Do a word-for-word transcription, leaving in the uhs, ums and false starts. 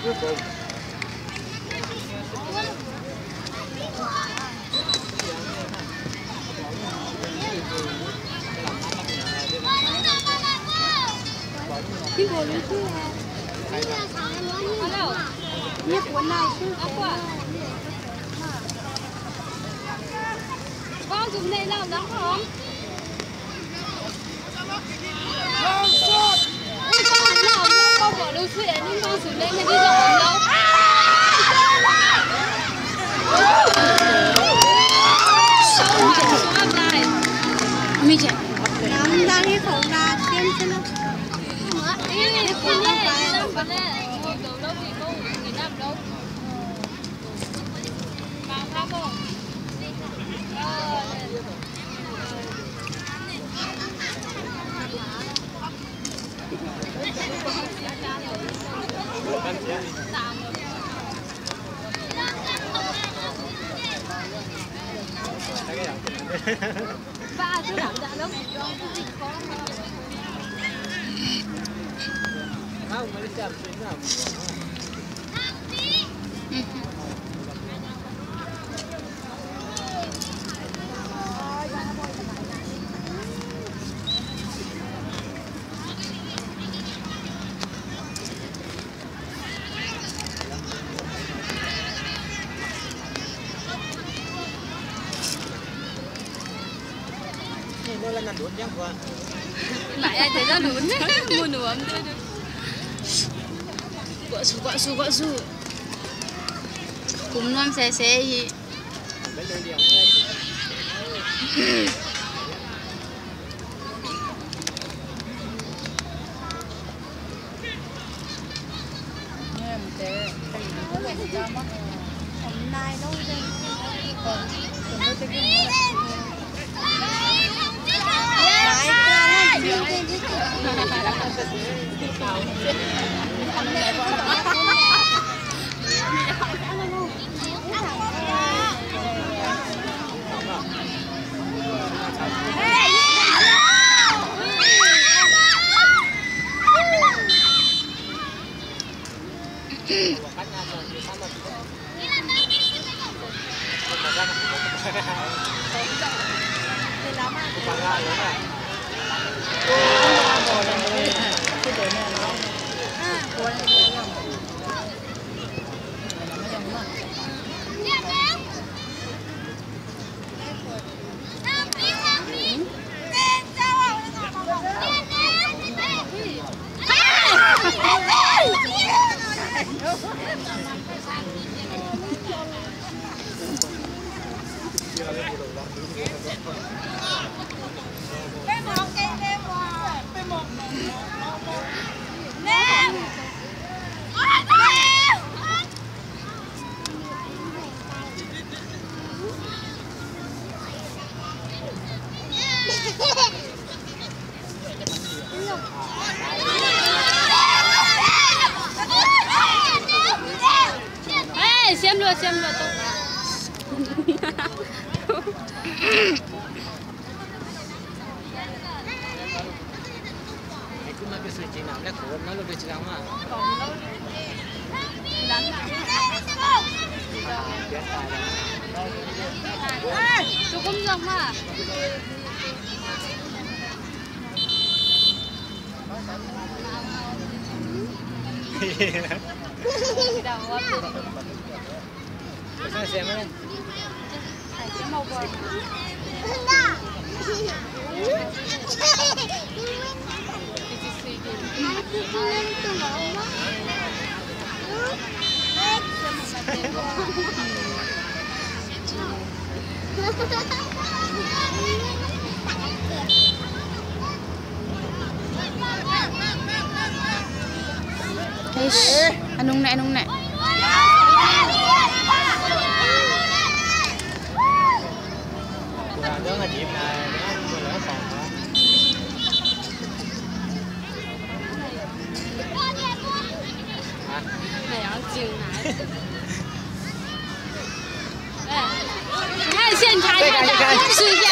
Cái bộ này chứ nhếp cuốn này chứ con dùng này làm đó không? Ôi con nào con bỏ đâu chuyện nhưng con xuống đây mới đi dọn đâu. Mi chạy. Làm ra cái khẩu ra xem xem nào. Cái này nó không phải đâu phải đâu đâu thì cô người làm đâu. Mà sao không? Ba chú làm ra lắm. Không, mới chạm xuống nào. Đây là nằm đuốn chắc qua. Lại ai thấy ra đuốn mua nửa ấm thôi được. Gọi su gọi su gọi su. Cùng non xe xe gì. Nghe một té. Hôm nay đâu đây. Ờ. Ê, xem luôn, xem luôn tôi. Itu nak kesini Cina, nak kau nak lu kesini apa? Cukup sama. Tidak waktu. Saya siapa ni? Saya mau buat. Enggak. Eish, anong na, anong na. Đó là dịp này nó lỡ còn hả? Này ở chiều này. Đây, 现场，视频。